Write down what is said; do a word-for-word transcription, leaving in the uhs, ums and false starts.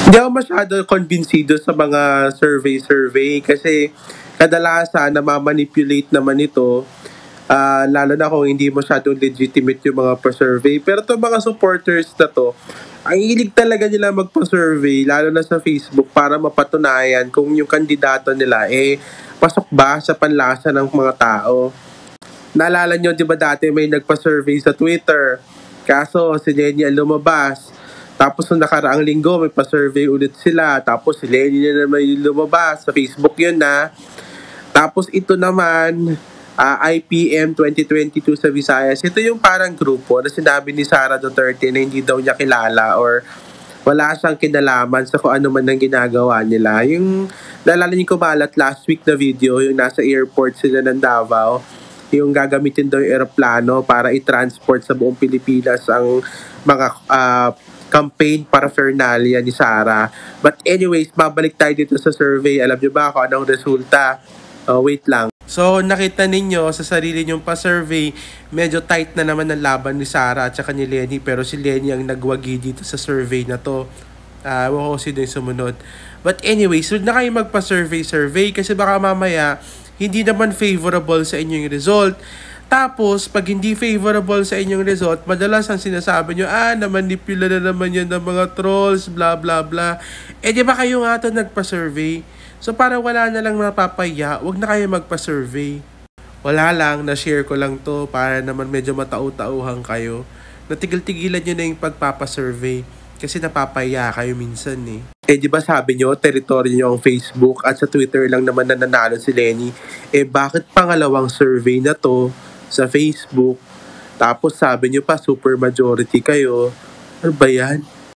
Hindi ako masyado konbinsido sa mga survey-survey kasi kadalasan namamanipulate naman ito, ah, lalo na kung hindi masyadong legitimate yung mga pa-survey. Pero itong mga supporters na 'to, ang hilig talaga nila magpa-survey lalo na sa Facebook para mapatunayan kung yung kandidato nila, eh, pasok ba sa panlasa ng mga tao. Naalala niyo 'di ba dati may nagpa-survey sa Twitter, kaso si Lenny ang lumabas. Tapos nung nakaraang linggo may pa-survey ulit sila, tapos si Lenny na naman yung lumabas, sa Facebook yun na. Tapos ito naman, ah, I P M twenty twenty-two sa Visayas, ito yung parang grupo na sinabi ni Sara Duterte na hindi daw niya kilala or wala siyang kinalaman sa kung ano man ang ginagawa nila. Yung naalala niyo kumalat last week na video, yung nasa airport sila ng Davao, yung gagamitin daw yung eroplano para i-transport sa buong Pilipinas ang mga ah, campaign paraphernalia ni Sara. But anyways, babalik tayo dito sa survey. Alam niyo ba kung anong resulta? Oh, wait lang. So, nakita ninyo sa sarili nyong pa-survey, medyo tight na naman ang laban ni Sara at saka ni Lenny, pero si Lenny ang nagwagi dito sa survey na to. Ah, uh, ko sino yung sumunod. But anyway, so na kayo magpa-survey-survey kasi baka mamaya hindi naman favorable sa inyo yung result. Tapos, pag hindi favorable sa inyong result, madalas ang sinasabi nyo, ah, namanipula na naman yan ng mga trolls, blah, blah, blah. Eh, di ba kayo nga ito nagpa-survey? So, para wala na lang napapaya, wag na kayo magpa-survey. Wala lang, na-share ko lang to para naman medyo matau-tauhan kayo. Natigil-tigilan nyo na yung pagpapasurvey kasi napapaya kayo minsan eh. Eh di ba sabi nyo, teritoryo nyo ang Facebook at sa Twitter lang naman nananalo si Lenny. Eh bakit pangalawang survey na to sa Facebook? Tapos sabi nyo pa super majority kayo. Ano ba yan?